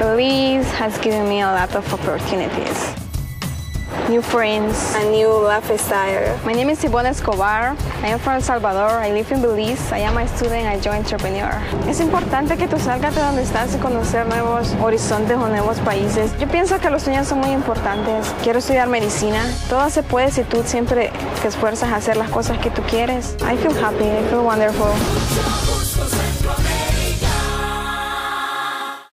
Belize has given me a lot of opportunities. New friends, a new lifestyle. My name is Ivonne Escobar. I am from El Salvador. I live in Belize. I am a student. I joined entrepreneur. Es importante que tú salgas de donde estás y conocer nuevos horizontes o nuevos países. Yo pienso que los sueños son muy importantes. Quiero estudiar medicina. Todo se puede si tú siempre te esfuerzas a hacer las cosas que tú quieres. I feel happy. I feel wonderful.